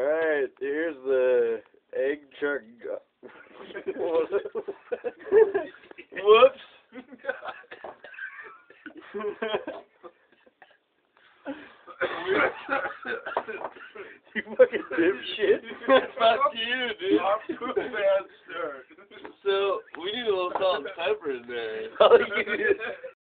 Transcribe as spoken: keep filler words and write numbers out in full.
Alright, here's the egg chuck. Whoops. You fucking dipshit. Fuck you, dude. Off to a bad start. So, we need a little salt and pepper in there. All you